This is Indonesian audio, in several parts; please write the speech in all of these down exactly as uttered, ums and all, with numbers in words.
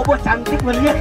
Bobo cantik melihat.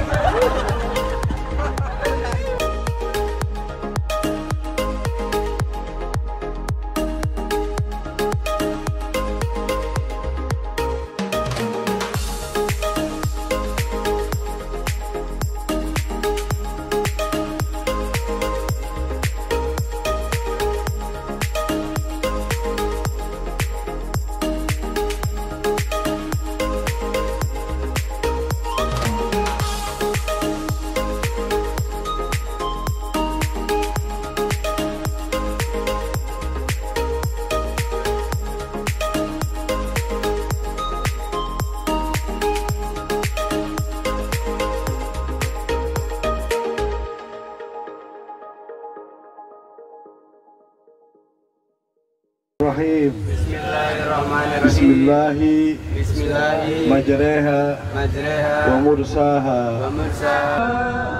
Bismillahirrahmanirrahim. Bismillahirrahmanirrahim. Bismillahi Bismillahi majreha majreha wa mursaha. wa mursaha.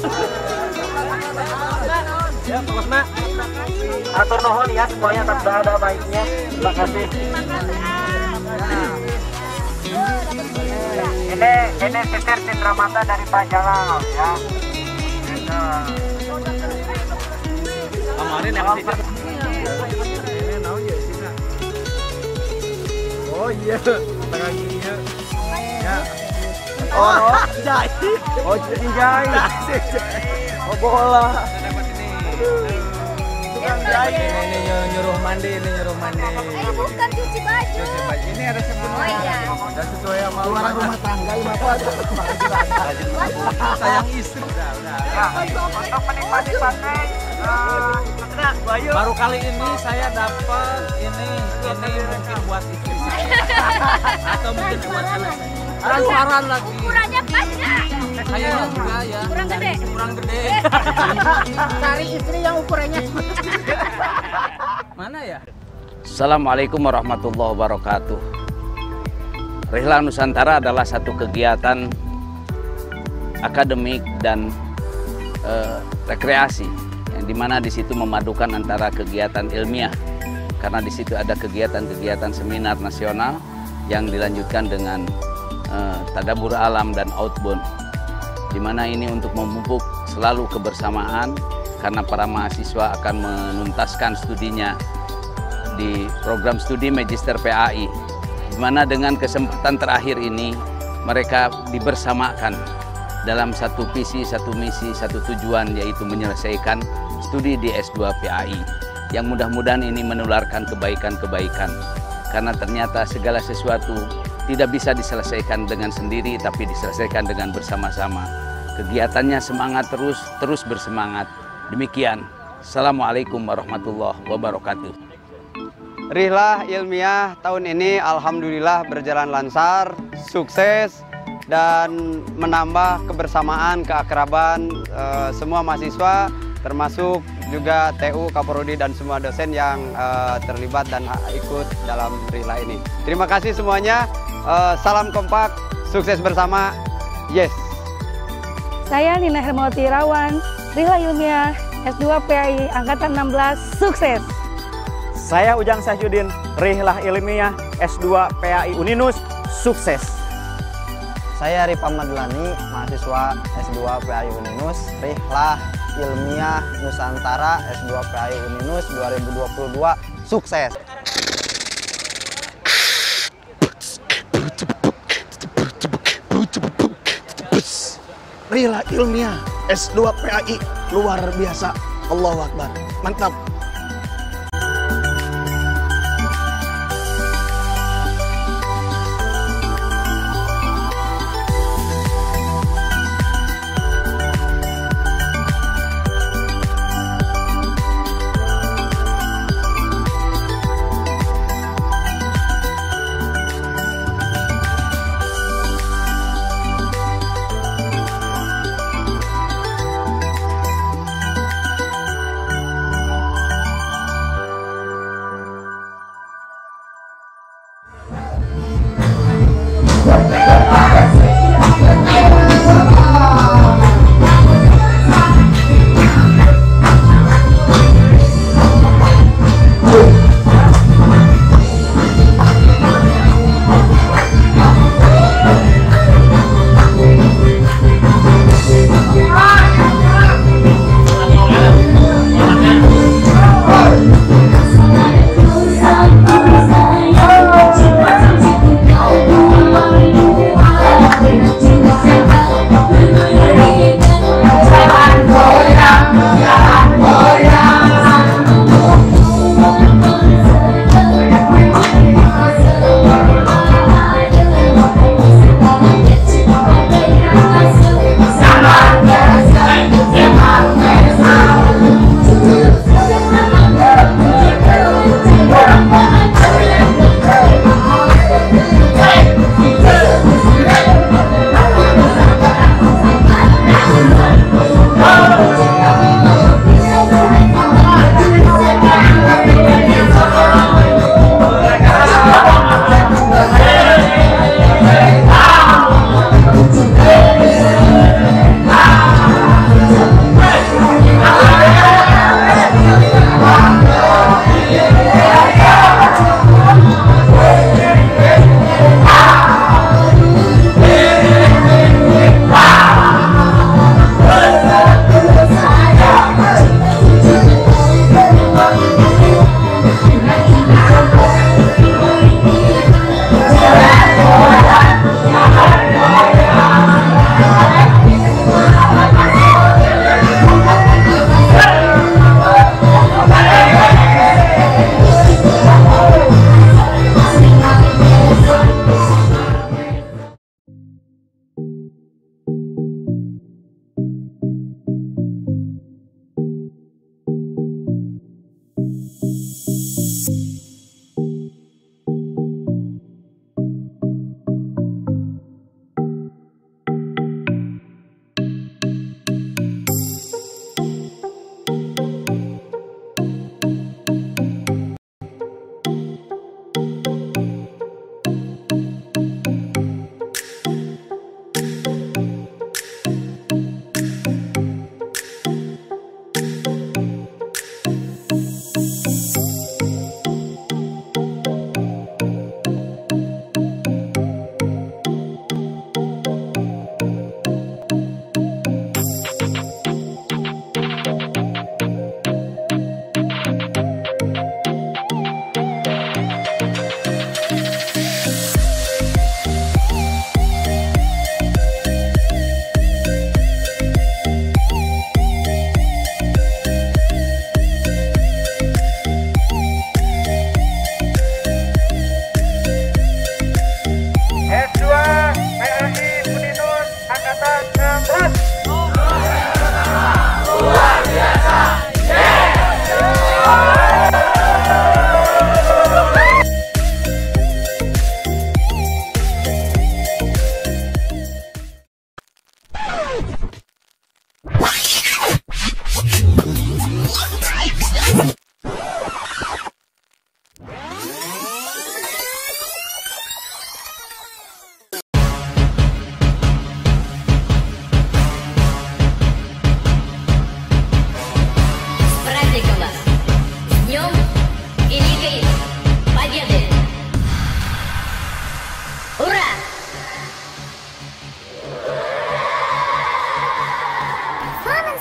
Ya, Mas Mak. Atur nuhun ya semuanya tak ada baiknya. Terima kasih. Ini ini titir cendramata dari Pak Jalal ya. Kemarin yang titir. Oh iya, tengah gini ya. Ya. Oh, jai. Oh, jai. Oh, bola. Ini nyuruh mandi, ini nyuruh mandi. Eh bukan cuci baju. Cuci baju ini ada sabunnya. Oh iya. Dan sesuai sama Keluar rumah tangga ini apa? sayang istri. Udah, udah. Ya, untuk menikmati pantai, eh, Bayu. Baru kali ini saya dapat ini ini mungkin buat istri saya. Atau mungkin buat anak saya. Ada saran lagi. Ukurannya pas nggak? Kayaknya enggak ya. Kurang gede. Kurang gede. Cari istri yang ukurannya. Mana ya? Assalamualaikum warahmatullahi wabarakatuh. Rihlah Nusantara adalah satu kegiatan akademik dan eh, rekreasi, yang dimana di situ memadukan antara kegiatan ilmiah, karena di situ ada kegiatan-kegiatan seminar nasional yang dilanjutkan dengan eh, tadabur alam dan outbound, di mana ini untuk memupuk selalu kebersamaan karena para mahasiswa akan menuntaskan studinya di program studi Magister P A I, di mana dengan kesempatan terakhir ini mereka dibersamakan dalam satu visi, satu misi, satu tujuan, yaitu menyelesaikan studi di S dua P A I, yang mudah-mudahan ini menularkan kebaikan-kebaikan, karena ternyata segala sesuatu tidak bisa diselesaikan dengan sendiri, tapi diselesaikan dengan bersama-sama. Kegiatannya semangat terus, terus bersemangat. Demikian. Assalamualaikum warahmatullahi wabarakatuh. Rihlah ilmiah tahun ini alhamdulillah berjalan lancar, sukses, dan menambah kebersamaan, keakraban eh, semua mahasiswa, termasuk juga T U, Kaprodi, dan semua dosen yang eh, terlibat dan ikut dalam Rihlah ini. Terima kasih semuanya, eh, salam kompak, sukses bersama, yes! Saya Nina Hermawati Irawan, Rihlah Ilmiah S dua P A I Angkatan enam belas, sukses! Saya Ujang Sahyudin, Rihlah Ilmiah S dua P A I Uninus, sukses. Saya Ripa Madlani, mahasiswa S dua P A I Uninus, Rihlah Ilmiah Nusantara S dua P A I Uninus dua ribu dua puluh dua, sukses! Rihlah Ilmiah S dua P A I luar biasa. Allahu Akbar. Mantap.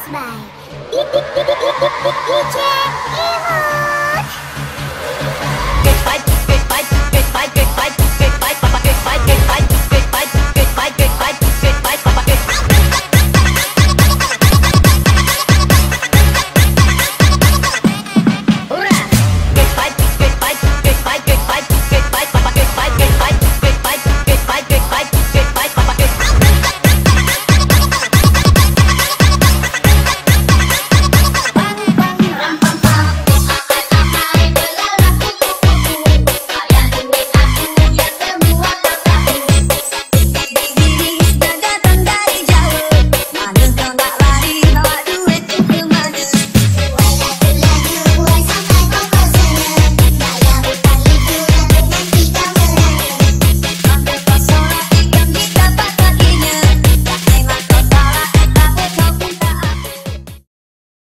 by D J